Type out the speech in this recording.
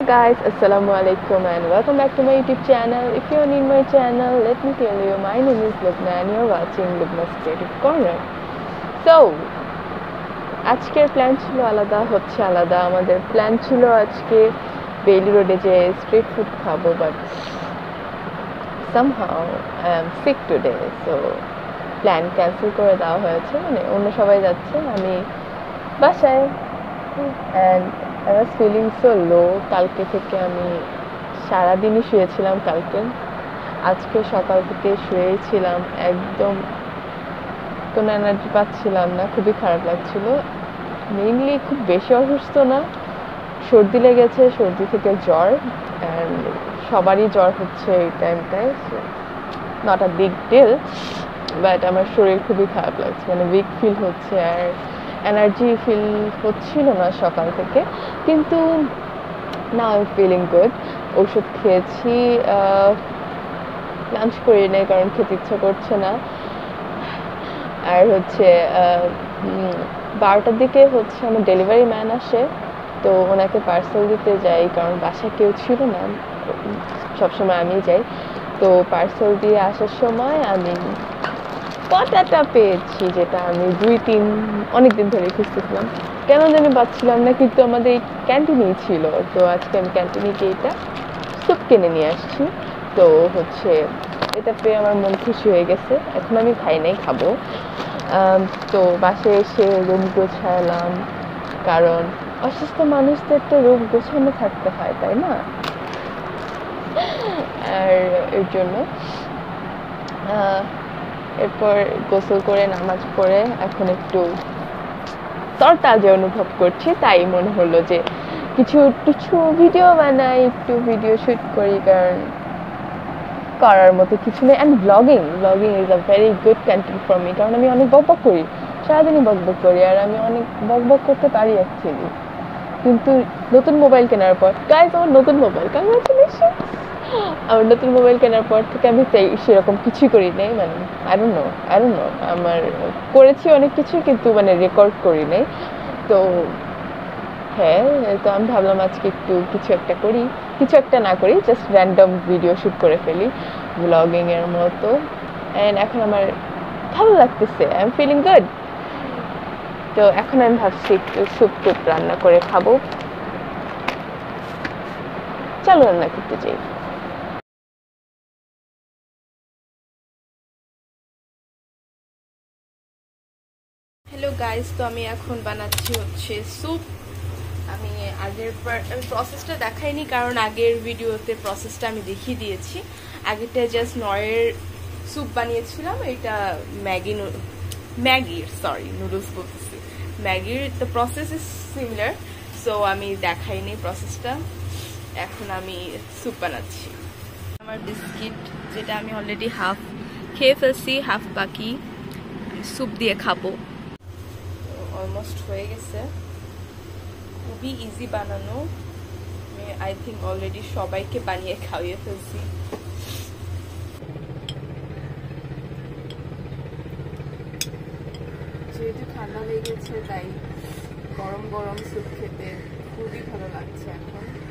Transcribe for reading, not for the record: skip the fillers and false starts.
guys, assalamu alaikum and welcome back to my YouTube channel. If you're new in my channel, let me tell you, my name is Lubna and you're watching Lubna's Creative Corner. So, আজকের plan ছিল আলাদা আমাদের plan ছিল আজকে Bailey রোডে যে street food খাবো, but somehow I am sick today, so plan cancel করে দেওয়া হয়েছে। মানে অন্য সবাই যাচ্ছে, আমি বাসায় and I was feeling so low. কালকে থেকে আমি সারাদিনই শুয়েছিলাম, আজকে সকাল থেকে শুয়েছিলাম, একদম কোনো এনার্জি পাচ্ছিলাম না, খুবই খারাপ লাগছিল। মেইনলি খুব বেশি অসুস্থ না, সর্দি লেগেছে, সর্দি থেকে জ্বর, অ্যান্ড সবারই জ্বর হচ্ছে এই টাইমটায়, not a big deal, but আমার শরীর খুবই খারাপ লাগছে, মানে উইক ফিল হচ্ছে আর এনার্জি ফিল হচ্ছিল না সকাল থেকে, কিন্তু now I am feeling good. ওষুধ খেয়েছি, লাঞ্চ করি নাই কারণ খেতে ইচ্ছা করছে না। আর হচ্ছে 12টার দিকে হচ্ছে আমার ডেলিভারি ম্যান আসে, তো ওনাকে পার্সেল দিতে যাই কারণ বাসায় কেউ ছিল না, সবসময় আমি যাই। তো পার্সেল দিয়ে আসার সময় আমি পটাটা পেয়েছি, যেটা আমি অনেকদিন ধরে খুঁজতেছিলাম, কেন জানি পাচ্ছিলাম না, কিন্তু আমাদের এই ক্যান্টিনেই ছিল। তো আজকে আমি ক্যান্টিনে গিয়ে এটা স্যুপ কিনে নিয়ে আসছি। তো হচ্ছে এটা পেয়ে আমার মন খুশি হয়ে গেছে, এখন আমি খাই নাই, খাবো। তো বাসায় এসে রুম গোছালাম, কারণ অসুস্থ মানুষদের তো রুম গোছানো থাকতে হয়, তাই না? আর এর জন্য এরপর গোসল করে নামাজ পড়ে এখন একটু তরতাজা অনুভব করছি, তাই মনে হলো যে কিছু ভিডিও বানাই, একটু ভিডিও শুট করি, কারণ করার মতো কিছু নেই। And blogging is a very good content for me, কারণ আমি অনেক বকবক করি, সারাদিনই বকবক করি, আর আমি অনেক বকবক করতে পারি অ্যাকচুয়ালি। কিন্তু নতুন মোবাইল কেনার পর, গাইজ আমার নতুন মোবাইল, কংগ্রাচুলেশন। আমার নতুন মোবাইল কেনার পর থেকে আমি সেরকম কিছুই করি নাই, মানে আই ডোন্ট নো আমার করেছি অনেক কিছু, কিন্তু মানে রেকর্ড করি নাই। তো হ্যাঁ, তো আমি ভাবলাম আজকে একটু কিছু একটা না করি, জাস্ট র্যান্ডম ভিডিও শ্যুট করে ফেলি ব্লগিং এর মতো। অ্যান্ড এখন আমার ভালো লাগতেছে, আই এম ফিলিং গুড। তো এখন আমি ভাবছি একটু স্যুপ রান্না করে খাবো। চলো রান্না করতে যাই। হ্যালো গাইস, তো আমি এখন বানাচ্ছি হচ্ছে স্যুপ। আমি প্রসেসটা দেখাইনি, কারণ আগের ভিডিওতে প্রসেসটা আমি দেখিয়ে দিয়েছি। আগেরটা জাস্ট নয়ের স্যুপ বানিয়েছিলাম, এটা নুডলস বলতেছি, ম্যাগির। The process is similar, so আমি দেখাইনি প্রসেসটা। এখন আমি স্যুপ বানাচ্ছি। আমার বিস্কিট, যেটা আমি অলরেডি হাফ খেয়ে ফেলছি, হাফ বাকি, স্যুপ দিয়ে খাবো। অলমোস্ট হয়ে গেছে, খুবই ইজি বানানো। আমি আই থিঙ্ক অলরেডি সবাইকে বানিয়ে খাইয়ে ফেলছি। যেহেতু ঠান্ডা হয়ে গেছে, তাই গরম গরম স্যুপ খেতে খুবই ভালো লাগছে এখন।